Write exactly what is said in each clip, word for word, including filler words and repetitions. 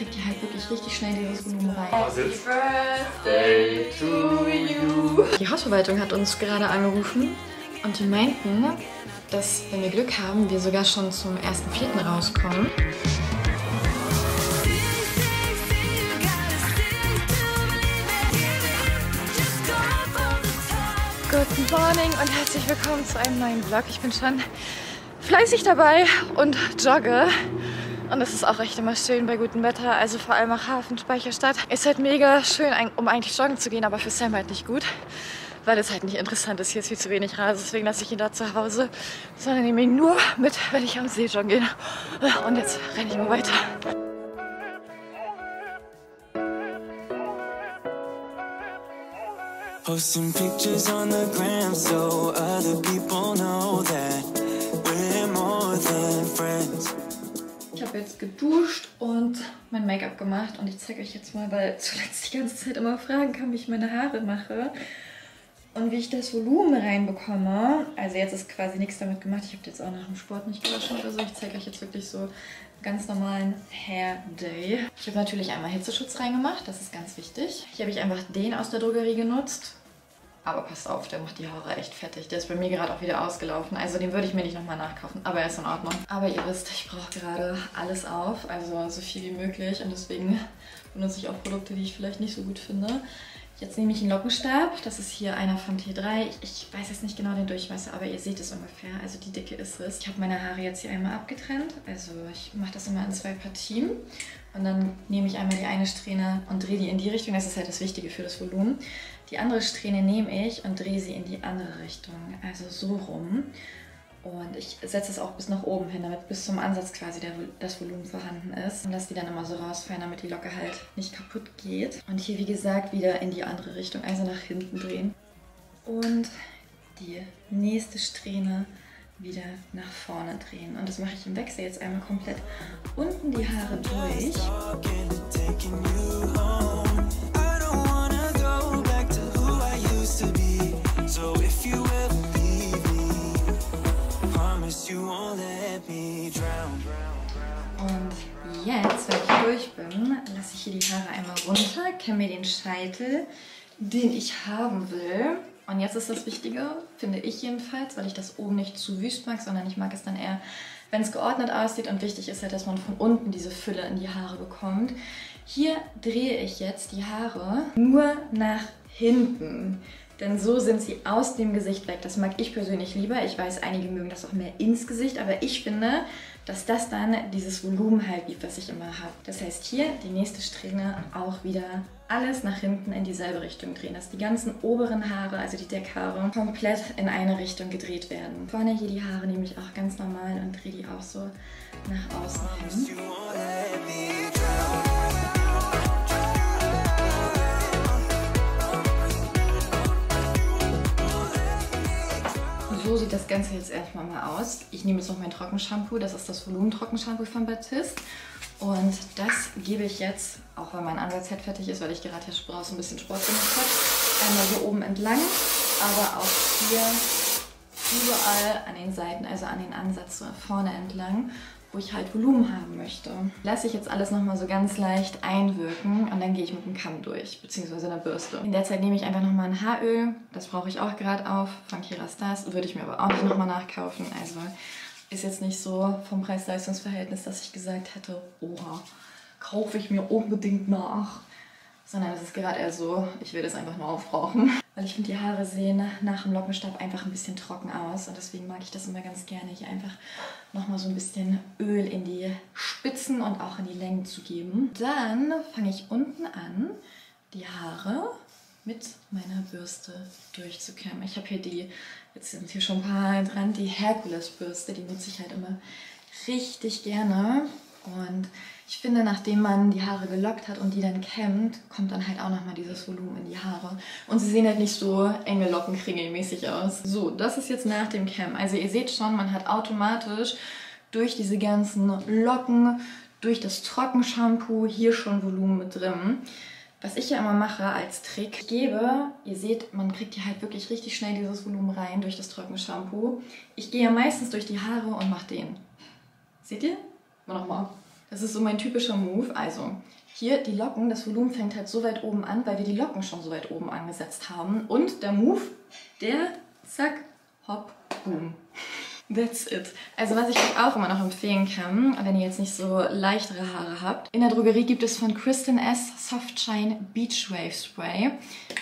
kriegt ihr halt wirklich richtig schnell dieses Volumen rein. Happy Birthday to you! Die Hausverwaltung hat uns gerade angerufen und die meinten, dass, wenn wir Glück haben, wir sogar schon zum ersten Vierten rauskommen. Guten Morning und herzlich willkommen zu einem neuen Vlog. Ich bin schon fleißig dabei und jogge. Und es ist auch echt immer schön bei gutem Wetter, also vor allem auch Hafen, Speicherstadt. Ist halt mega schön, um eigentlich joggen zu gehen, aber für Sam halt nicht gut, weil es halt nicht interessant ist. Hier ist viel zu wenig Rasen, deswegen lasse ich ihn da zu Hause, sondern nehme ihn nur mit, wenn ich am See joggen gehe. Und jetzt renne ich mal weiter. Posting pictures on the gram so other people know that we're more than friends. Ich habe jetzt geduscht und mein Make-up gemacht und ich zeige euch jetzt mal, weil zuletzt die ganze Zeit immer Fragen kam, wie ich meine Haare mache und wie ich das Volumen reinbekomme. Also jetzt ist quasi nichts damit gemacht. Ich habe jetzt auch nach dem Sport nicht gewaschen oder so. Ich zeige euch jetzt wirklich so ganz normalen Hair Day. Ich habe natürlich einmal Hitzeschutz reingemacht, das ist ganz wichtig. Hier habe ich einfach den aus der Drogerie genutzt. Aber passt auf, der macht die Haare echt fertig. Der ist bei mir gerade auch wieder ausgelaufen. Also den würde ich mir nicht nochmal nachkaufen. Aber er ist in Ordnung. Aber ihr wisst, ich brauche gerade alles auf. Also so viel wie möglich. Und deswegen benutze ich auch Produkte, die ich vielleicht nicht so gut finde. Jetzt nehme ich einen Lockenstab. Das ist hier einer von T drei. Ich, ich weiß jetzt nicht genau den Durchmesser, aber ihr seht es ungefähr. Also die Dicke ist es. Ich habe meine Haare jetzt hier einmal abgetrennt. Also ich mache das immer in zwei Partien. Und dann nehme ich einmal die eine Strähne und drehe die in die Richtung. Das ist halt das Wichtige für das Volumen. Die andere Strähne nehme ich und drehe sie in die andere Richtung. Also so rum. Und ich setze es auch bis nach oben hin, damit bis zum Ansatz quasi der, das Volumen vorhanden ist. Und lasse die dann immer so rausfallen, damit die Locke halt nicht kaputt geht. Und hier, wie gesagt, wieder in die andere Richtung, also nach hinten drehen. Und die nächste Strähne wieder nach vorne drehen. Und das mache ich im Wechsel jetzt einmal komplett unten die Haare durch. Und jetzt, wenn ich durch bin, lasse ich hier die Haare einmal runter, kämme mir den Scheitel, den ich haben will. Und jetzt ist das Wichtige, finde ich jedenfalls, weil ich das oben nicht zu wüst mag, sondern ich mag es dann eher, wenn es geordnet aussieht. Und wichtig ist halt, dass man von unten diese Fülle in die Haare bekommt. Hier drehe ich jetzt die Haare nur nach hinten. Denn so sind sie aus dem Gesicht weg. Das mag ich persönlich lieber. Ich weiß, einige mögen das auch mehr ins Gesicht, aber ich finde, dass das dann dieses Volumen halt gibt, was ich immer habe. Das heißt, hier die nächste Strähne auch wieder alles nach hinten in dieselbe Richtung drehen, dass die ganzen oberen Haare, also die Deckhaare, komplett in eine Richtung gedreht werden. Vorne hier die Haare nehme ich auch ganz normal und drehe die auch so nach außen hin. So sieht das Ganze jetzt erstmal mal aus. Ich nehme jetzt noch mein Trockenshampoo, das ist das Volumen-Trockenshampoo von Batiste. Und das gebe ich jetzt, auch weil mein Anwaltshead fertig ist, weil ich gerade hier draußen ein bisschen Sport gemacht habe, einmal so oben entlang, aber auch hier überall an den Seiten, also an den Ansatz so vorne entlang, wo ich halt Volumen haben möchte. Lasse ich jetzt alles nochmal so ganz leicht einwirken und dann gehe ich mit dem Kamm durch, beziehungsweise einer Bürste. In der Zeit nehme ich einfach nochmal ein Haaröl, das brauche ich auch gerade auf, von Kerastase, würde ich mir aber auch nicht nochmal nachkaufen, also ist jetzt nicht so vom Preis-Leistungs-Verhältnis, dass ich gesagt hätte, oha, kaufe ich mir unbedingt nach. Sondern es ist gerade eher so, ich will das einfach nur aufbrauchen. Weil ich finde, die Haare sehen nach dem Lockenstab einfach ein bisschen trocken aus. Und deswegen mag ich das immer ganz gerne, hier einfach nochmal so ein bisschen Öl in die Spitzen und auch in die Längen zu geben. Dann fange ich unten an, die Haare mit meiner Bürste durchzukämmen. Ich habe hier die, jetzt sind hier schon ein paar dran, die Herkules-Bürste, die nutze ich halt immer richtig gerne. Und ich finde, nachdem man die Haare gelockt hat und die dann kämmt, kommt dann halt auch nochmal dieses Volumen in die Haare. Und sie sehen halt nicht so enge Locken kringelmäßig aus. So, das ist jetzt nach dem Kämmen. Also ihr seht schon, man hat automatisch durch diese ganzen Locken, durch das Trockenshampoo hier schon Volumen mit drin. Was ich ja immer mache als Trick, ich gebe, ihr seht, man kriegt hier halt wirklich richtig schnell dieses Volumen rein durch das Trockenshampoo. Ich gehe ja meistens durch die Haare und mache den. Seht ihr? Mal nochmal. Das ist so mein typischer Move. Also hier die Locken, das Volumen fängt halt so weit oben an, weil wir die Locken schon so weit oben angesetzt haben. Und der Move, der zack, hopp, boom. That's it. Also was ich euch auch immer noch empfehlen kann, wenn ihr jetzt nicht so leichtere Haare habt. In der Drogerie gibt es von Kristin Ess Soft Shine Beach Wave Spray.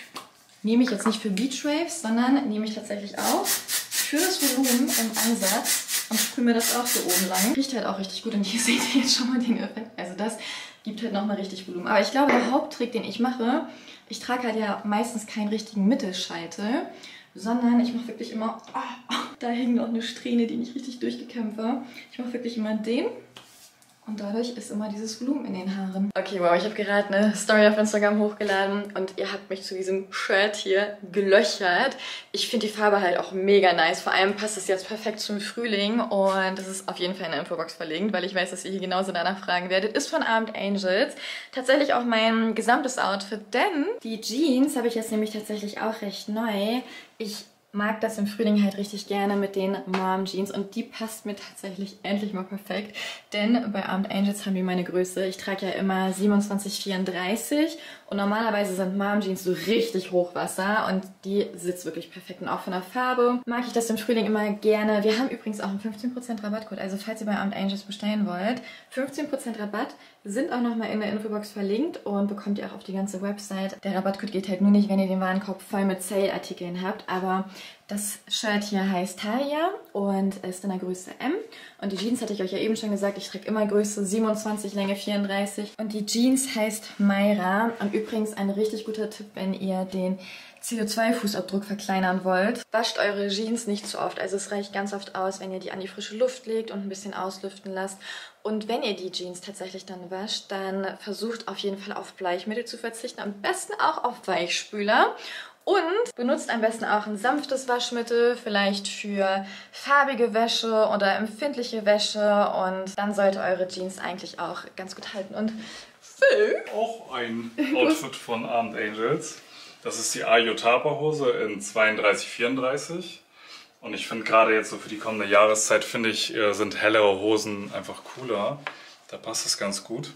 Nehme ich jetzt nicht für Beach Waves, sondern nehme ich tatsächlich auch für das Volumen im Ansatz und sprühe mir das auch so oben lang. Riecht halt auch richtig gut und hier seht ihr jetzt schon mal den Effekt. Also das gibt halt nochmal richtig Volumen. Aber ich glaube, der Haupttrick, den ich mache, ich trage halt ja meistens keinen richtigen Mittelscheitel, sondern ich mache wirklich immer, oh, oh, da hängt noch eine Strähne, die nicht richtig durchgekämmt war. Ich mache wirklich immer den und dadurch ist immer dieses Volumen in den Haaren. Okay, wow, ich habe gerade eine Story auf Instagram hochgeladen und ihr habt mich zu diesem Shirt hier gelöchert. Ich finde die Farbe halt auch mega nice. Vor allem passt es jetzt perfekt zum Frühling und das ist auf jeden Fall in der Infobox verlinkt, weil ich weiß, dass ihr hier genauso danach fragen werdet. Ist von Armed Angels. Tatsächlich auch mein gesamtes Outfit, denn die Jeans habe ich jetzt nämlich tatsächlich auch recht neu. Ich mag das im Frühling halt richtig gerne mit den Mom Jeans und die passt mir tatsächlich endlich mal perfekt, denn bei Armed Angels haben die meine Größe. Ich trage ja immer siebenundzwanzig vierunddreißig und normalerweise sind Mom Jeans so richtig Hochwasser und die sitzt wirklich perfekt und auch von der Farbe mag ich das im Frühling immer gerne. Wir haben übrigens auch einen fünfzehn Prozent Rabattcode, also falls ihr bei Armed Angels bestellen wollt, fünfzehn Prozent Rabatt sind auch nochmal in der Infobox verlinkt und bekommt ihr auch auf die ganze Website. Der Rabattcode geht halt nur nicht, wenn ihr den Warenkorb voll mit Sale-Artikeln habt, aber das Shirt hier heißt Talia und ist in der Größe M. Und die Jeans hatte ich euch ja eben schon gesagt, ich trage immer Größe siebenundzwanzig, Länge vierunddreißig. Und die Jeans heißt Mayra. Und übrigens ein richtig guter Tipp, wenn ihr den C O zwei Fußabdruck verkleinern wollt. Wascht eure Jeans nicht zu oft. Also es reicht ganz oft aus, wenn ihr die an die frische Luft legt und ein bisschen auslüften lasst. Und wenn ihr die Jeans tatsächlich dann wascht, dann versucht auf jeden Fall auf Bleichmittel zu verzichten. Am besten auch auf Weichspüler. Und benutzt am besten auch ein sanftes Waschmittel, vielleicht für farbige Wäsche oder empfindliche Wäsche. Und dann sollte eure Jeans eigentlich auch ganz gut halten. Und Phil? Auch ein Outfit von Armed Angels. Das ist die Ayotapa-Hose in zweiunddreißig vierunddreißig. Und ich finde gerade jetzt so für die kommende Jahreszeit, finde ich, sind hellere Hosen einfach cooler. Da passt es ganz gut.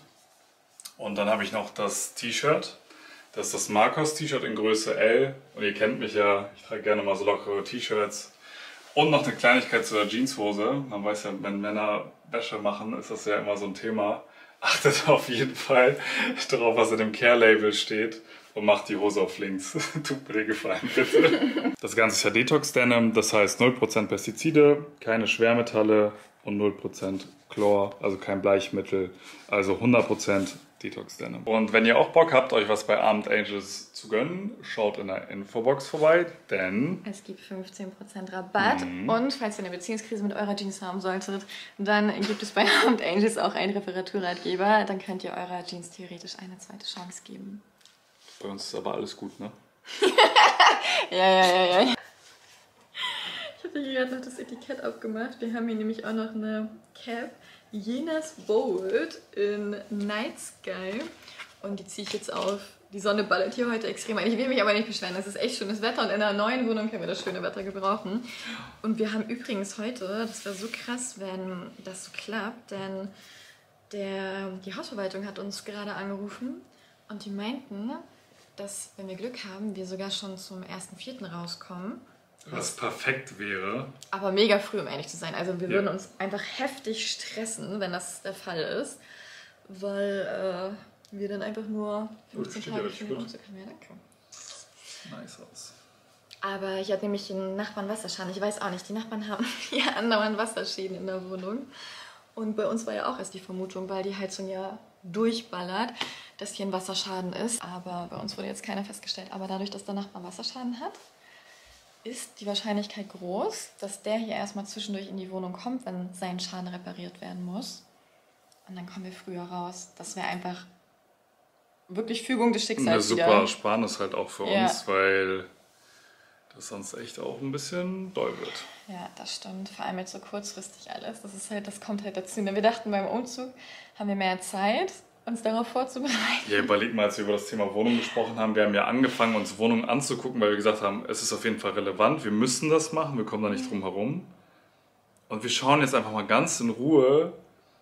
Und dann habe ich noch das T-Shirt. Das ist das Marcos-T-Shirt in Größe L. Und ihr kennt mich ja, ich trage gerne mal so lockere T-Shirts. Und noch eine Kleinigkeit zur Jeanshose. Man weiß ja, wenn Männer Wäsche machen, ist das ja immer so ein Thema. Achtet auf jeden Fall darauf, was in dem Care-Label steht. Und macht die Hose auf links. Tut mir den Gefallen, bitte. Das Ganze ist ja Detox-Denim, das heißt null Prozent Pestizide, keine Schwermetalle und null Prozent Chlor, also kein Bleichmittel. Also hundert Prozent Detox-Denim. Und wenn ihr auch Bock habt, euch was bei Armed Angels zu gönnen, schaut in der Infobox vorbei, denn es gibt fünfzehn Prozent Rabatt. Mhm. Und falls ihr eine Beziehungskrise mit eurer Jeans haben solltet, dann gibt es bei Armed Angels auch einen Reparaturratgeber. Dann könnt ihr eurer Jeans theoretisch eine zweite Chance geben. Bei uns ist aber alles gut, ne? ja, ja, ja, ja. Ich habe hier gerade noch das Etikett abgemacht. Wir haben hier nämlich auch noch eine Cap. Jenas Bold in Night Sky. Und die ziehe ich jetzt auf. Die Sonne ballert hier heute extrem ein. Ich will mich aber nicht beschweren. Das ist echt schönes Wetter und in einer neuen Wohnung können wir das schöne Wetter gebrauchen. Und wir haben übrigens heute, das wäre so krass, wenn das so klappt, denn der, die Hausverwaltung hat uns gerade angerufen und die meinten, dass, wenn wir Glück haben, wir sogar schon zum ersten Vierten rauskommen. Was perfekt wäre. Aber mega früh, um ehrlich zu sein. Also wir ja. würden uns einfach heftig stressen, wenn das der Fall ist. Weil äh, wir dann einfach nur fünfzehn Tage für den Umzug haben. Ja, danke. Nice aus. Aber ich hatte nämlich den Nachbarn Wasserschaden. Ich weiß auch nicht, die Nachbarn haben ja andauernd Wasserschäden in der Wohnung. Und bei uns war ja auch erst die Vermutung, weil die Heizung ja durchballert, dass hier ein Wasserschaden ist. Aber bei uns wurde jetzt keiner festgestellt. Aber dadurch, dass der Nachbar Wasserschaden hat, ist die Wahrscheinlichkeit groß, dass der hier erstmal zwischendurch in die Wohnung kommt, wenn sein Schaden repariert werden muss. Und dann kommen wir früher raus. Das wäre einfach wirklich Fügung des Schicksals. Eine super wieder. Ersparnis halt auch für ja. uns, weil das sonst echt auch ein bisschen doll wird. Ja, das stimmt. Vor allem jetzt so kurzfristig alles. Das ist halt, das kommt halt dazu. Wir dachten, beim Umzug haben wir mehr Zeit, uns darauf vorzubereiten. Ja, überleg mal, als wir über das Thema Wohnung gesprochen haben, wir haben ja angefangen, uns Wohnungen anzugucken, weil wir gesagt haben, es ist auf jeden Fall relevant, wir müssen das machen, wir kommen da nicht drum herum. Und wir schauen jetzt einfach mal ganz in Ruhe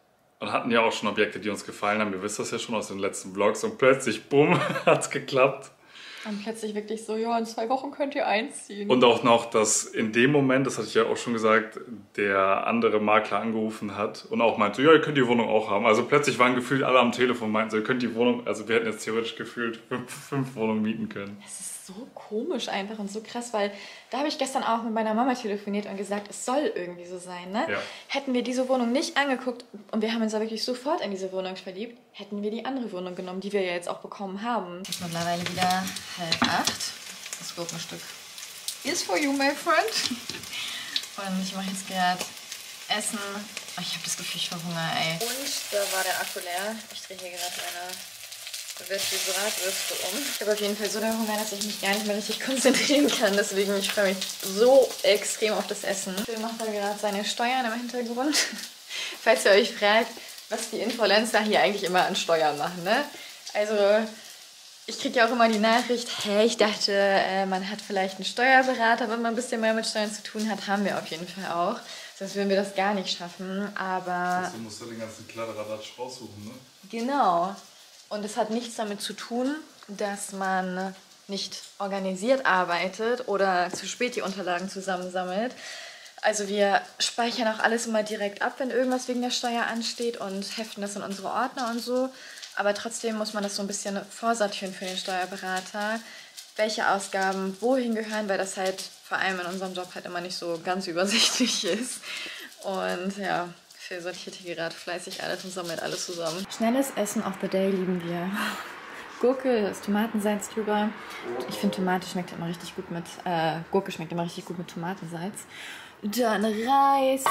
und hatten ja auch schon Objekte, die uns gefallen haben. Ihr wisst das ja schon aus den letzten Vlogs. Und plötzlich, bumm, hat's geklappt. Und plötzlich wirklich so, ja, in zwei Wochen könnt ihr einziehen. Und auch noch, dass in dem Moment, das hatte ich ja auch schon gesagt, der andere Makler angerufen hat und auch meinte, ja, ihr könnt die Wohnung auch haben. Also plötzlich waren gefühlt alle am Telefon und meinten so, ihr könnt die Wohnung, also wir hätten jetzt theoretisch gefühlt fünf, fünf Wohnungen mieten können. Das ist so komisch einfach und so krass, weil da habe ich gestern auch mit meiner Mama telefoniert und gesagt, es soll irgendwie so sein, ne? Ja. Hätten wir diese Wohnung nicht angeguckt und wir haben uns da wirklich sofort in diese Wohnung verliebt, hätten wir die andere Wohnung genommen, die wir ja jetzt auch bekommen haben. Es ist mittlerweile wieder halb acht. Das Gurkenstück is for you, my friend. Und ich mache jetzt gerade Essen. Oh, ich habe das Gefühl, ich verhungere, ey. Und da war der Akku leer. Ich drehe hier gerade meine Bratwürste um. Ich habe auf jeden Fall so den Hunger, dass ich mich gar nicht mehr richtig konzentrieren kann. Deswegen, ich freue mich so extrem auf das Essen. Phil macht da gerade seine Steuern im Hintergrund. Falls ihr euch fragt, was die Influencer hier eigentlich immer an Steuern machen, ne? Also, ich kriege ja auch immer die Nachricht, hey, ich dachte, äh, man hat vielleicht einen Steuerberater, wenn man ein bisschen mehr mit Steuern zu tun hat. Haben wir auf jeden Fall auch. Sonst würden wir das gar nicht schaffen, aber... Also musst du den ganzen Kladderadatsch raussuchen, ne? Genau. Und es hat nichts damit zu tun, dass man nicht organisiert arbeitet oder zu spät die Unterlagen zusammensammelt. Also wir speichern auch alles immer direkt ab, wenn irgendwas wegen der Steuer ansteht und heften das in unsere Ordner und so. Aber trotzdem muss man das so ein bisschen vorsortieren für den Steuerberater, welche Ausgaben wohin gehören, weil das halt vor allem in unserem Job halt immer nicht so ganz übersichtlich ist. Und ja... Phil sortiert hier gerade fleißig alles und sammelt alles zusammen. Schnelles Essen of the day lieben wir. Gurke, das Tomatensalz drüber. Ich finde, Tomate schmeckt immer richtig gut mit, äh, Gurke schmeckt immer richtig gut mit Tomatensalz. Dann Reis,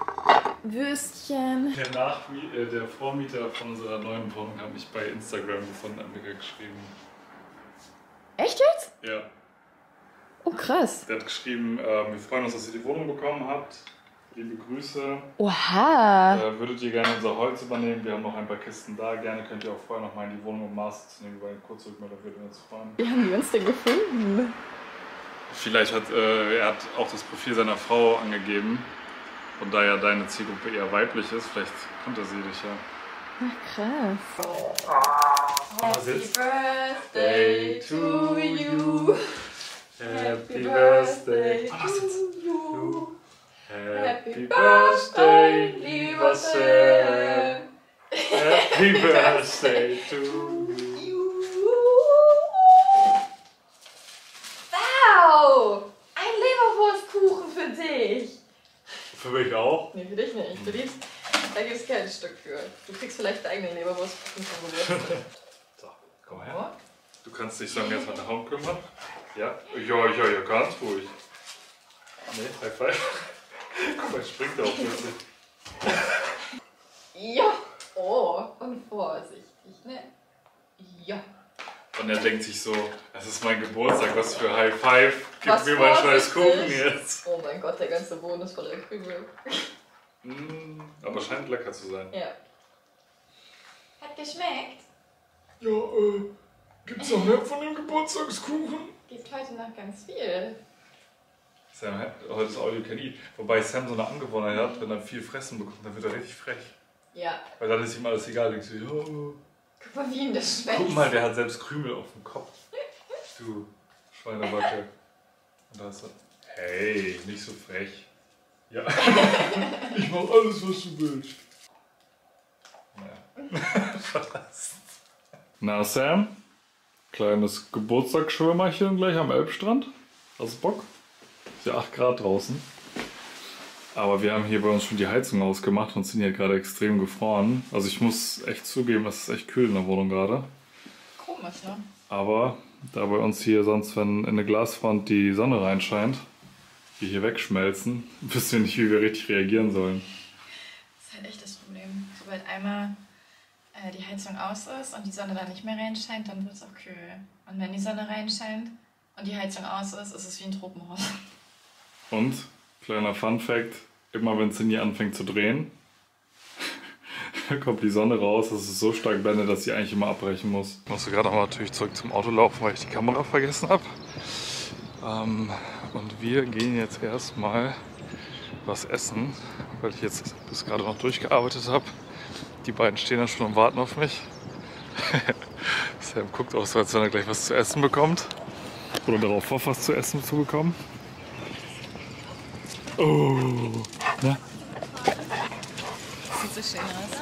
Würstchen. Der, Nachmie äh, der Vormieter von unserer neuen Wohnung hat mich bei Instagram gefunden, hat mir geschrieben. Echt jetzt? Ja. Oh, krass. Der hat geschrieben, äh, wir freuen uns, dass ihr die Wohnung bekommen habt. Liebe Grüße. Oha. Äh, würdet ihr gerne unser Holz übernehmen? Wir haben noch ein paar Kisten da. Gerne könnt ihr auch vorher noch mal in die Wohnung um Maß zu nehmen, weil eine kurze Rückmeldung würde uns freuen. Wie haben die uns denn gefunden? Vielleicht hat äh, er hat auch das Profil seiner Frau angegeben. Und da ja deine Zielgruppe eher weiblich ist, vielleicht kannte sie dich ja. Ach, krass. Happy Birthday to you. Happy Birthday to you. Happy Birthday, lieber Sam. Happy Birthday to you. Wow! Ein Leberwurstkuchen für dich. Für mich auch? Nee, für dich nicht. Für dich, da gibt es kein Stück für. Du kriegst vielleicht deinen eigenen Leberwurstkuchen vom Geburtstag. So, komm her. Du kannst dich dann jetzt mal nach Hause kümmern. Ja? Ja, ja, ja, ganz ruhig. Nee, High Five. Guck mal, springt er auch plötzlich. Ja. Oh, und vorsichtig, ne? Ja. Und er denkt sich so, es ist mein Geburtstag, was für High Five. Gib Was mir meinen scheiß vorsichtig? Kuchen jetzt. Oh mein Gott, der ganze Boden ist voller Krümel. Mm, aber scheint lecker zu sein. Ja. Hat geschmeckt? Ja, äh, gibt's noch mehr von dem Geburtstagskuchen? Gibt heute noch ganz viel. Sam, heute ist All You Can Eat. Wobei Sam so eine Angewohnheit hat, wenn er viel fressen bekommt, dann wird er richtig frech. Ja. Weil dann ist ihm alles egal. Denkst du, ja. Guck mal, wie ihm das schmeckt. Guck mal, der hat selbst Krümel auf dem Kopf. Du Schweinebacke. Und da ist er. Hey, nicht so frech. Ja. Ich mach alles, was du willst. Naja. Na, Sam? Kleines Geburtstagsschwimmerchen gleich am Elbstrand. Hast du Bock? Ist ja acht Grad draußen. Aber wir haben hier bei uns schon die Heizung ausgemacht und sind hier gerade extrem gefroren. Also ich muss echt zugeben, es ist echt kühl in der Wohnung gerade. Komisch, ne? Aber da bei uns hier sonst, wenn in eine Glasfront die Sonne reinscheint, wir hier wegschmelzen, wissen wir nicht, wie wir richtig reagieren sollen. Das ist halt echt das Problem. Sobald einmal äh, die Heizung aus ist und die Sonne dann nicht mehr reinscheint, dann wird es auch kühl. Und wenn die Sonne reinscheint und die Heizung aus ist, ist es wie ein Tropenhaus. Und, kleiner Fun-Fact, immer wenn es in hier anfängt zu drehen, kommt die Sonne raus, dass es so stark blendet, dass sie eigentlich immer abbrechen muss. Ich musste gerade nochmal natürlich zurück zum Auto laufen, weil ich die Kamera vergessen habe. Ähm, und wir gehen jetzt erstmal was essen, weil ich jetzt bis gerade noch durchgearbeitet habe. Die beiden stehen da schon und warten auf mich. Sam guckt auch so, als wenn er gleich was zu essen bekommt. Oder darauf hofft, was zu essen zu bekommen. Oh! Na? Sieht so schön aus.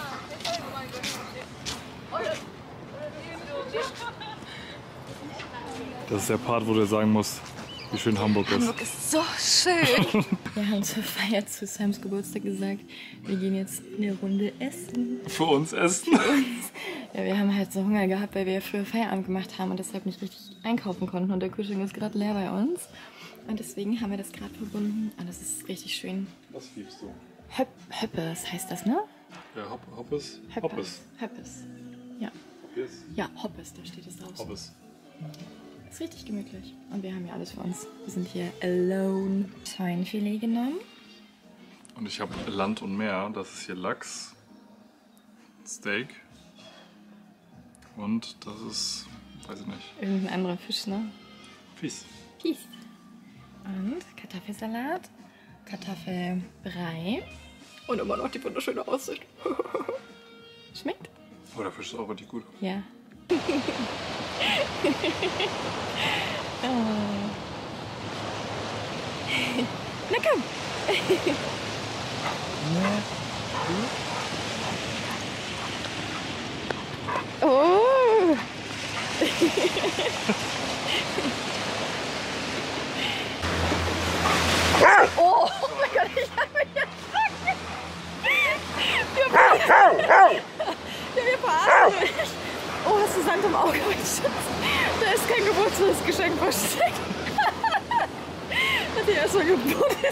Das ist der Part, wo du sagen musst, wie schön Hamburg ist. Hamburg ist so schön. Wir haben zur Feier zu Sams Geburtstag gesagt, wir gehen jetzt eine Runde essen. Für uns essen? Für uns. Ja, wir haben halt so Hunger gehabt, weil wir ja früher Feierabend gemacht haben und deshalb nicht richtig einkaufen konnten. Und der Kühlschrank ist gerade leer bei uns. Und deswegen haben wir das gerade verbunden. Und das ist richtig schön. Was liebst du? Höp Höppes heißt das, ne? Ja, Hopp Hoppes? Hoppes. Hoppes. Ja. Hoppes? Ja, Hoppes, da steht es drauf. Hoppes. Ist richtig gemütlich. Und wir haben ja alles für uns. Wir sind hier alone. Schweinefilet genommen. Und ich habe Land und Meer. Das ist hier Lachs, Steak und das ist, weiß ich nicht. Irgendein anderer Fisch, ne? Fies. Fies. Und Kartoffelsalat, Kartoffelbrei und immer noch die wunderschöne Aussicht. Schmeckt? Oh, der Fisch ist auch richtig gut. Ja. Oh. Na komm! Oh! Oh, oh mein Gott, ich hab mich erschrocken! Wir verarschen mich! Ja, wir verarschen mich! Oh, hast du Sand im Auge, mein Schatz? Da ist kein Geburtstagsgeschenk versteckt. Hat die erstmal geblutet.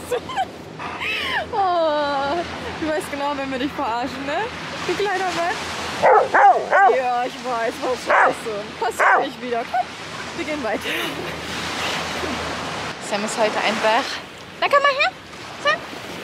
Oh, du weißt genau, wenn wir dich verarschen, ne? Du kleiner Mann. Ja, ich weiß, was scheiße. Passiert nicht wieder. Komm, wir gehen weiter. Sam ist heute einfach... Na, komm mal her. Sam.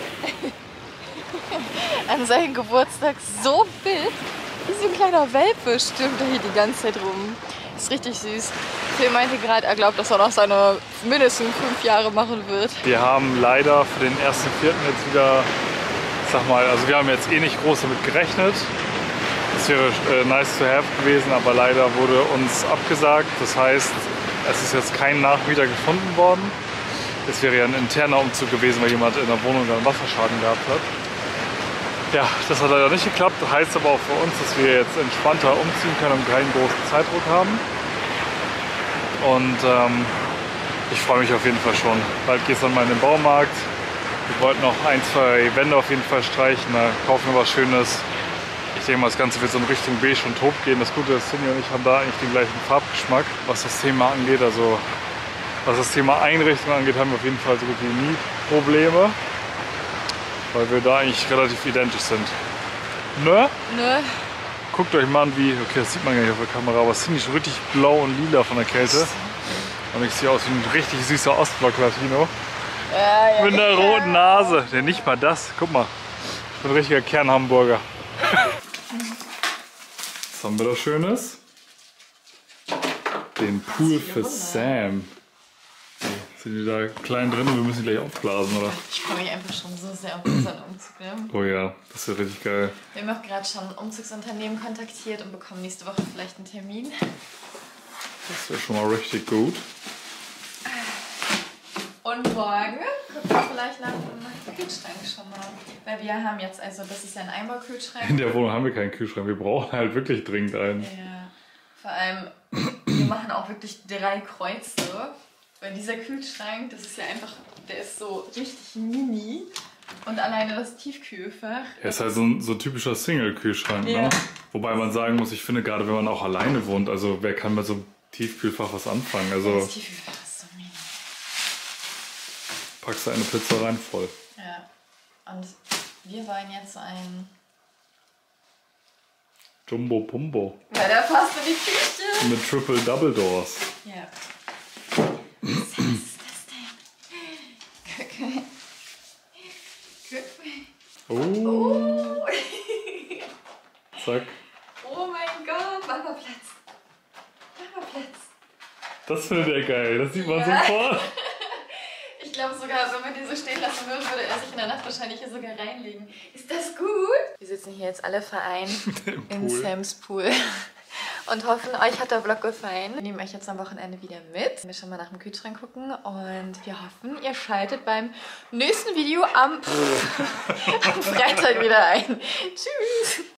An seinem Geburtstag so wild. Wie so ein kleiner Welpe stürmt er hier die ganze Zeit rum. Ist richtig süß. Phil meinte gerade, er glaubt, dass er noch seine mindestens fünf Jahre machen wird. Wir haben leider für den ersten Vierten jetzt wieder, sag mal, also wir haben jetzt eh nicht groß damit gerechnet. Das wäre äh, nice to have gewesen, aber leider wurde uns abgesagt. Das heißt, es ist jetzt kein Nachmieter gefunden worden. Das wäre ja ein interner Umzug gewesen, weil jemand in der Wohnung einen Wasserschaden gehabt hat. Ja, das hat leider nicht geklappt. Das heißt aber auch für uns, dass wir jetzt entspannter umziehen können und keinen großen Zeitdruck haben. Und ähm, ich freue mich auf jeden Fall schon. Bald geht es dann mal in den Baumarkt. Wir wollten noch ein, zwei Wände auf jeden Fall streichen. Da kaufen wir was Schönes. Ich denke mal, das Ganze wird so in Richtung Beige und Taub gehen. Das Gute ist, Cindy und ich haben da eigentlich den gleichen Farbgeschmack, was das Thema angeht. Also was das Thema Einrichtung angeht, haben wir auf jeden Fall so gut wie nie Probleme. Weil wir da eigentlich relativ identisch sind. Ne? Ne? Guckt euch mal an, wie, okay, das sieht man gar nicht auf der Kamera, aber Cindy ist schon richtig blau und lila von der Kälte. Und ich sehe aus wie ein richtig süßer Ostblock-Latino. Ja, ja, Mit einer ja. roten Nase. Ja, nicht mal das. Guck mal. Ich bin ein richtiger Kernhamburger. Was haben wir da Schönes? Den Pool für Sam. Sind die da klein drin und wir müssen die gleich aufblasen, oder? Ich freue mich einfach schon so sehr auf unseren Umzug. Ne? Oh ja, das ist ja richtig geil. Wir haben auch gerade schon ein Umzugsunternehmen kontaktiert und bekommen nächste Woche vielleicht einen Termin. Das wäre schon mal richtig gut. Und morgen gucken wir vielleicht nach dem Kühlschrank schon mal. Weil wir haben jetzt, also das ist ja ein Einbaukühlschrank. In der Wohnung haben wir keinen Kühlschrank. Wir brauchen halt wirklich dringend einen. Ja, vor allem, wir machen auch wirklich drei Kreuze. Weil dieser Kühlschrank, das ist ja einfach, der ist so richtig mini. Und alleine das Tiefkühlfach. Er ist halt so ein so typischer Single-Kühlschrank, Ja. ne? Wobei man sagen muss, ich finde gerade, wenn man auch alleine wohnt, also wer kann mit so einem Tiefkühlfach was anfangen? Also Das Tiefkühlfach ist so mini. packst du eine Pizza rein, voll. Ja. Und wir wollen jetzt ein... Jumbo Pumbo. Weil der passt in die Küche. Mit Triple Double Doors. Ja. Was ist das denn? Guck. Guck. Oh. Oh. Zack. Oh mein Gott, mach mal Platz. Mach mal Platz. Das findet er geil, das sieht man Ja. sofort. Ich glaube sogar, wenn man die so stehen lassen würde, würde er sich in der Nacht wahrscheinlich hier sogar reinlegen. Ist das gut? Wir sitzen hier jetzt alle vereint in Sams Pool und hoffen, euch hat der Vlog gefallen. Wir nehmen euch jetzt am Wochenende wieder mit. Wir schon mal nach dem Kühlschrank gucken und wir hoffen, ihr schaltet beim nächsten Video am, am Freitag wieder ein. Tschüss!